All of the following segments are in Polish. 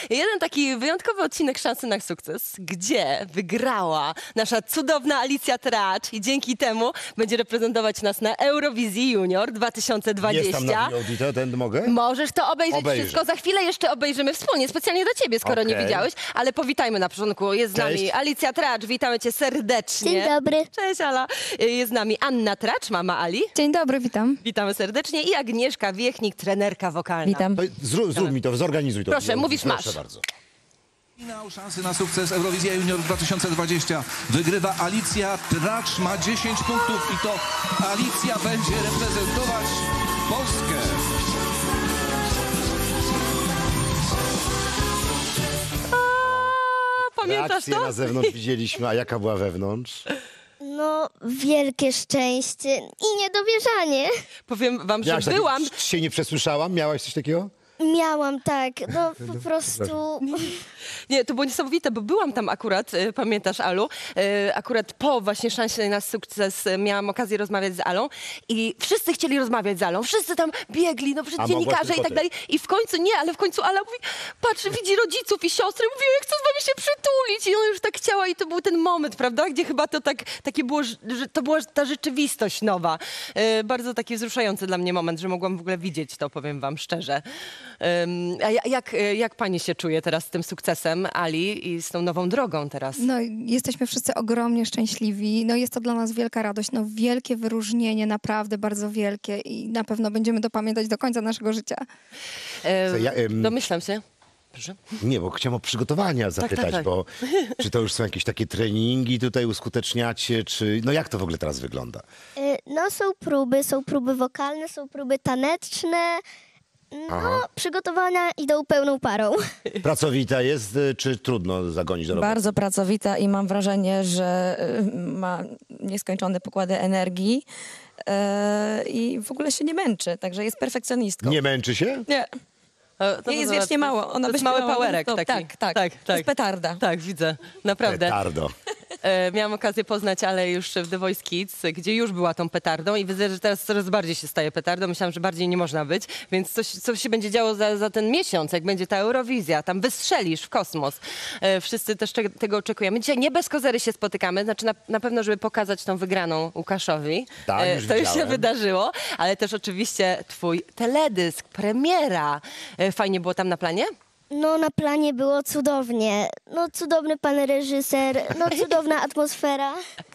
jeden taki wyjątkowy odcinek Szansy na sukces, gdzie wygrała nasza cudowna Alicja Tracz i dzięki temu będzie reprezentować nas na Eurowizji Junior 2020. Jest tam na VOD, ten mogę? Możesz to obejrzeć Obejrzę. wszystko. Za chwilę jeszcze obejrzymy wspólnie, specjalnie dla ciebie, skoro nie widziałeś. Ale powitajmy na początku. Jest z nami Alicja Tracz. Witamy cię serdecznie. Dzień dobry. Cześć, Ala. Jest z nami Anna Tracz, mama Ali. Dzień dobry, witam. Witamy serdecznie. I Agnieszka Wiechnik, trenerka wokalna. Witam. To zrób mi to, zorganizuj to. Proszę, mówisz, Proszę masz. bardzo. Finał Szansy na sukces Eurowizja Junior 2020. Wygrywa Alicja Tracz, ma 10 punktów i to Alicja będzie reprezentować Polskę. Pamiętasz Reakcję to? na zewnątrz widzieliśmy, a jaka była wewnątrz? No, wielkie szczęście i niedowierzanie. Powiem wam, że Miałaś byłam... Się nie przesłyszałam? Miałaś coś takiego? Miałam tak, no po prostu... Nie, to było niesamowite, bo byłam tam akurat, pamiętasz, Alu, akurat po właśnie Szansie na sukces miałam okazję rozmawiać z Alą i wszyscy chcieli rozmawiać z Alą, wszyscy tam biegli, no przecież A dziennikarze mogłaś i tak tylko dalej i w końcu nie, ale w końcu Ala mówi, patrz, widzi rodziców i siostry, mówi, ja chcę z wami się przytulić i ona już tak chciała i to był ten moment, prawda, gdzie chyba to tak, takie było, że to była ta rzeczywistość nowa. Bardzo taki wzruszający dla mnie moment, że mogłam w ogóle widzieć to, powiem wam szczerze. A jak pani się czuje teraz z tym sukcesem, Ali, i z tą nową drogą teraz? No, jesteśmy wszyscy ogromnie szczęśliwi. No, jest to dla nas wielka radość, no, wielkie wyróżnienie, naprawdę bardzo wielkie i na pewno będziemy to pamiętać do końca naszego życia. Domyślam się. Proszę. Nie, bo chciałem o przygotowania zapytać, tak. bo czy to już są jakieś takie treningi tutaj uskuteczniacie, czy... No jak to w ogóle teraz wygląda? No są próby wokalne, są próby taneczne. No, przygotowania idą pełną parą. Pracowita jest, czy trudno zagonić do roboty? Bardzo pracowita i mam wrażenie, że ma nieskończone pokłady energii i w ogóle się nie męczy, także jest perfekcjonistką. Nie męczy się? Nie. Nie jest wiecznie mało. Ona to jest by mały śpiewała powerek non-stop. taki. Tak. To jest petarda. Tak, widzę. Naprawdę. Petardo. Miałam okazję poznać Ale już w The Voice Kids, gdzie już była tą petardą i widzę, że teraz coraz bardziej się staje petardą. Myślałam, że bardziej nie można być, więc coś się będzie działo za ten miesiąc, jak będzie ta Eurowizja. Tam wystrzelisz w kosmos. Wszyscy też tego oczekujemy. Dzisiaj nie bez kozery się spotykamy, znaczy na pewno, żeby pokazać tą wygraną Łukaszowi. Tak, już to już się widziałem. wydarzyło, ale też oczywiście twój teledysk, premiera. Fajnie było tam na planie? No, na planie było cudownie. No, cudowny pan reżyser, no, cudowna atmosfera.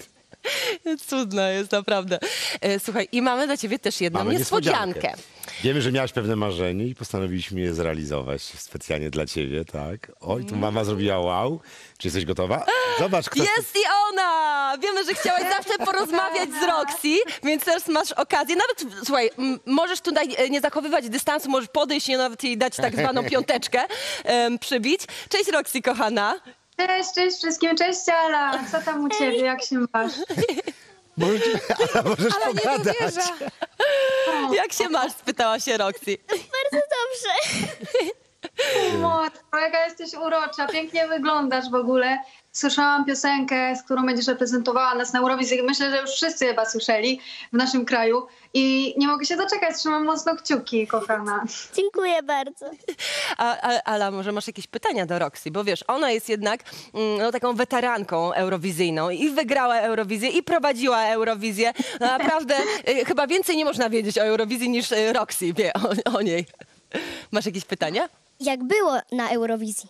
Cudna jest, naprawdę. Słuchaj, i mamy dla ciebie też jedną Mamy niespodziankę. Wiemy, że miałaś pewne marzenie i postanowiliśmy je zrealizować specjalnie dla ciebie, tak? Oj, tu mama zrobiła wow. Czy jesteś gotowa? Zobacz, kto... Jest i ona! Wiemy, że chciałaś zawsze porozmawiać z Roxy, więc teraz masz okazję. Nawet, słuchaj, możesz tutaj nie zachowywać dystansu, możesz podejść i nawet jej dać tak zwaną piąteczkę, przybić. Cześć Roxy, kochana. Cześć wszystkim, cześć Ala, co tam u ciebie, jak się masz? Możesz pogadać. Jak się masz? Spytała się Roxy. Bardzo dobrze. Matko, jaka jesteś urocza, pięknie wyglądasz w ogóle. Słyszałam piosenkę, z którą będziesz reprezentowała nas na Eurowizji. Myślę, że już wszyscy chyba słyszeli w naszym kraju. I nie mogę się doczekać, trzymam mocno kciuki, kochana. Dziękuję bardzo. Ala, może masz jakieś pytania do Roxy? Bo wiesz, ona jest jednak no, taką weteranką eurowizyjną i wygrała Eurowizję i prowadziła Eurowizję. No, naprawdę chyba więcej nie można wiedzieć o Eurowizji niż Roxy wie o niej. Masz jakieś pytania? Jak było na Eurowizji?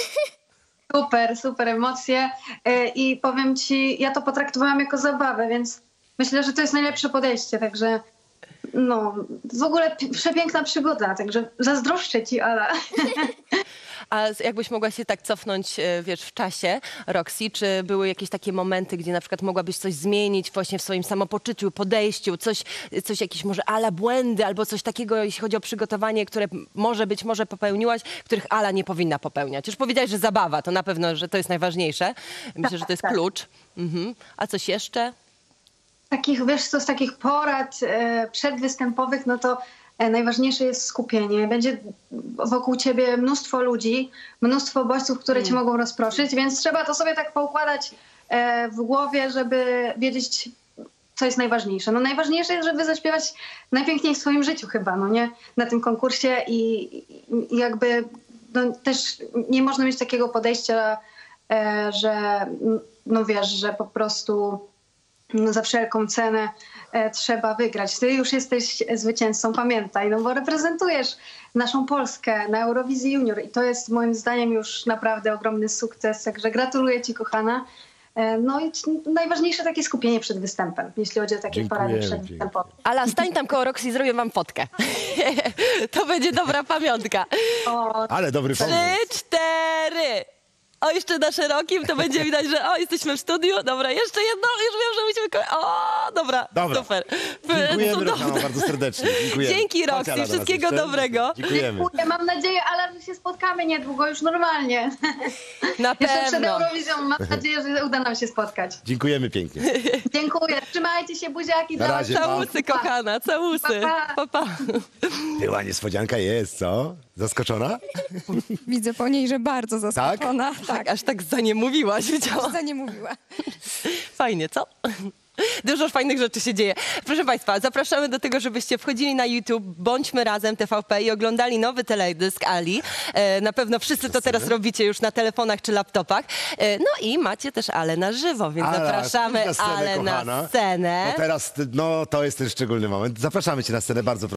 Super emocje. I powiem ci, ja to potraktowałam jako zabawę, więc myślę, że to jest najlepsze podejście, także no, w ogóle przepiękna przygoda, także zazdroszczę ci, Ala. A jakbyś mogła się tak cofnąć, wiesz, w czasie, Roxy, czy były jakieś takie momenty, gdzie na przykład mogłabyś coś zmienić właśnie w swoim samopoczuciu, podejściu, coś jakieś może Ala błędy albo coś takiego, jeśli chodzi o przygotowanie, które może popełniłaś, których Ala nie powinna popełniać. Już powiedziałaś, że zabawa, to na pewno, że to jest najważniejsze. Myślę, że to jest klucz. A coś jeszcze? Takich, wiesz co, z takich porad przedwystępowych, no to najważniejsze jest skupienie. Będzie wokół ciebie mnóstwo ludzi, mnóstwo bodźców, które cię mogą rozproszyć, więc trzeba to sobie tak poukładać w głowie, żeby wiedzieć, co jest najważniejsze. No najważniejsze jest, żeby zaśpiewać najpiękniej w swoim życiu chyba, no nie? Na tym konkursie i jakby no, też nie można mieć takiego podejścia, że no wiesz, że po prostu za wszelką cenę trzeba wygrać. Ty już jesteś zwycięzcą, pamiętaj, no bo reprezentujesz naszą Polskę na Eurowizji Junior i to jest moim zdaniem już naprawdę ogromny sukces, także gratuluję ci, kochana. No i najważniejsze takie skupienie przed występem, jeśli chodzi o takie parady przedwystępowe. Ala, stań tam koło Roxy, zrobię wam fotkę. To będzie dobra pamiątka. Ale dobry pomysł. 3, 4. O, jeszcze na szerokim, to będzie widać, że jesteśmy w studiu. Dobra, jeszcze jedno, już wiem, że musimy... Dobra, super. Dziękujemy, Roxana, bardzo serdecznie. Dziękujemy. Dzięki, Chodź, Roxy, Ala, do nas wszystkiego jeszcze. dobrego. Dziękujemy. Dziękuję, mam nadzieję, ale że się spotkamy niedługo, już normalnie. Na Jeszcze przed pewno. Eurowizją mam nadzieję, że uda nam się spotkać. Dziękujemy pięknie. Dziękuję, trzymajcie się, buziaki. Na razie, Całusy, kochana, całusy. Pa, Pa. Była niespodzianka, jest, co? Zaskoczona? Widzę po niej, że bardzo zaskoczona. Tak, aż tak za nie mówiłaś, widziałam. Za nie mówiła. Fajnie, co? Dużo fajnych rzeczy się dzieje. Proszę Państwa, zapraszamy do tego, żebyście wchodzili na YouTube, Bądźmy Razem TVP i oglądali nowy teledysk Ali. Na pewno wszyscy to teraz robicie już na telefonach czy laptopach. No i macie też Ale na żywo, więc Ala, zapraszamy na scenę, Ale kochana. na scenę. No teraz, to jest ten szczególny moment. Zapraszamy cię na scenę, bardzo proszę.